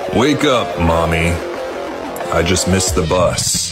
Wake up, Mommy. I just missed the bus.